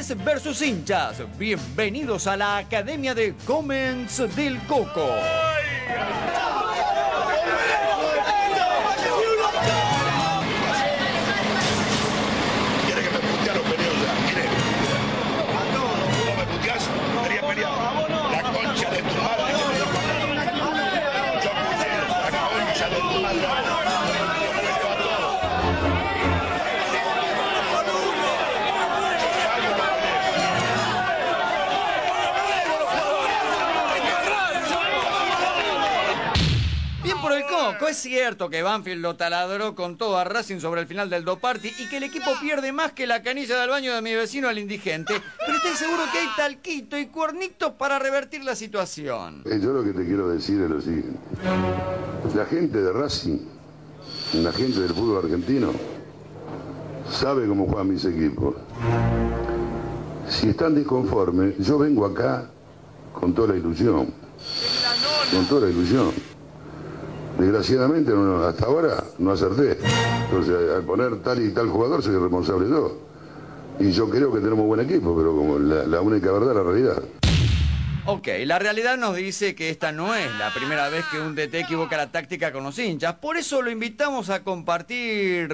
jugadores versus hinchas. Bienvenidos a la Academia de Comments del Coco. ¿Quiere que me putea los peleos ya? ¿Quiere? ¿No me puteas? Quería pelear. La concha de tu madre. Yo puse la concha de tu madre. Por el Coco, es cierto que Banfield lo taladró con todo a Racing sobre el final del Doparty y que el equipo pierde más que la canilla del baño de mi vecino al indigente, pero estoy seguro que hay talquito y cuernitos para revertir la situación. Yo lo que te quiero decir es lo siguiente. La gente de Racing, la gente del fútbol argentino, sabe cómo juegan mis equipos. Si están disconformes, yo vengo acá con toda la ilusión. Con toda la ilusión. Desgraciadamente, hasta ahora no acerté. Entonces, al poner tal y tal jugador, soy responsable yo. Y yo creo que tenemos buen equipo, pero como la única verdad es la realidad. Ok, la realidad nos dice que esta no es la primera vez que un DT equivoca la táctica con los hinchas. Por eso lo invitamos a compartir...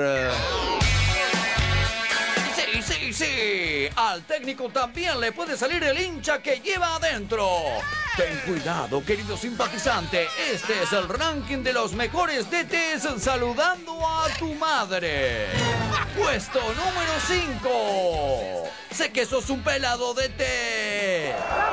Sí, al técnico también le puede salir el hincha que lleva adentro. Ten cuidado, querido simpatizante, este es el ranking de los mejores DTs saludando a tu madre. Puesto número 5. Sé que sos un pelado DT.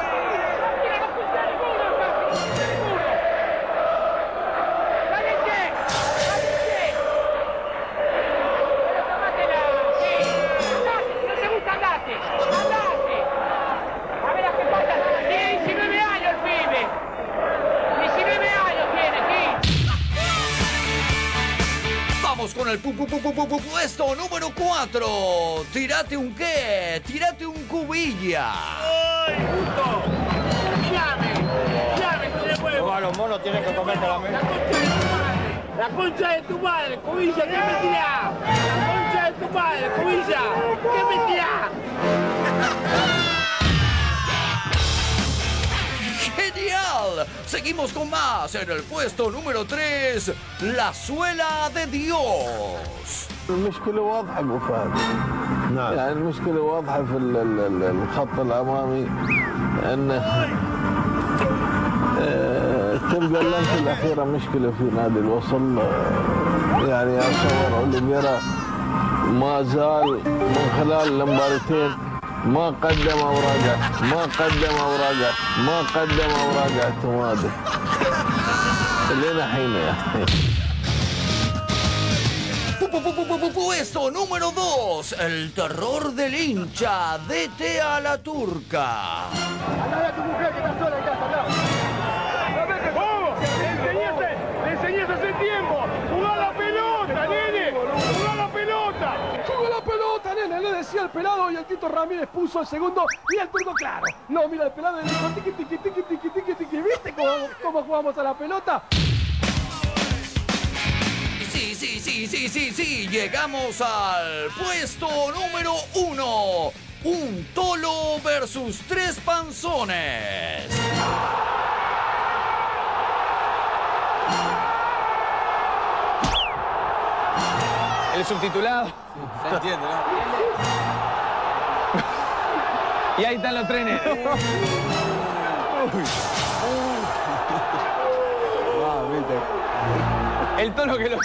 Con el puesto número 4. Tírate un qué, tírate un cubilla. ¡Ay, puto! ¡Llame, tiene huevo! Todos los monos tienen que comerte la mesa. La concha de tu madre, cubilla, ¿qué me tirás? La concha de tu madre, cubilla, ¿qué me tirás? ¡Genial! Seguimos con más en el puesto número 3, la suela de Dios. المشكلة واضحة أبو فهد. نعم. يعني المشكلة واضحة في الخط الأمامي أن تبقى اللمسة الأخيرة مشكلة في نادي الوصل. يعني أتصور أوليفيرا ما زال من خلال المباراتين ما قدم أوراق اعتماده لنا حين يعني. Puesto número 2, el terror del hincha, DT a la turca. Hablale a tu mujer que está sola en casa, hablá. ¡Vos! ¡Le enseñaste hace tiempo! ¡Jugá la pelota, nene! ¡Jugá la pelota! ¡Jugó la pelota, nene! Le decía el pelado y el Tito Ramírez puso el segundo y el turco claro. No, mira, el pelado le dijo tiqui, tiqui, tiqui, tiqui, tiqui, tiqui. ¿Viste cómo jugamos a la pelota? Sí, llegamos al puesto número 1. Un tolo versus 3 panzones. El subtitulado. Se entiende, ¿no? Y ahí están los trenes. El tono que lo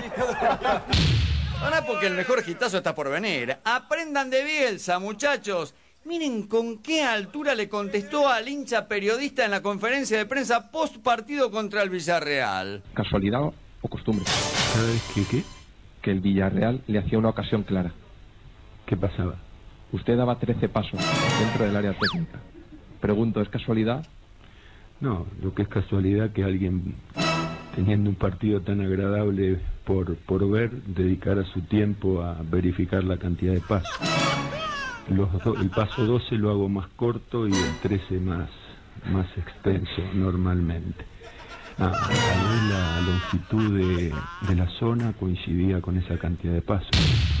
Ahora porque el mejor hitazo está por venir. Aprendan de Bielsa, muchachos. Miren con qué altura le contestó al hincha periodista en la conferencia de prensa post partido contra el Villarreal. ¿Casualidad o costumbre? ¿Sabes qué? Que el Villarreal le hacía una ocasión clara. ¿Qué pasaba? Usted daba 13 pasos dentro del área técnica. Pregunto, ¿es casualidad? No, lo que es casualidad que alguien, teniendo un partido tan agradable por ver, dedicara su tiempo a verificar la cantidad de pasos. El paso 12 lo hago más corto y el 13 más extenso normalmente. Tal vez la longitud de la zona coincidía con esa cantidad de pasos.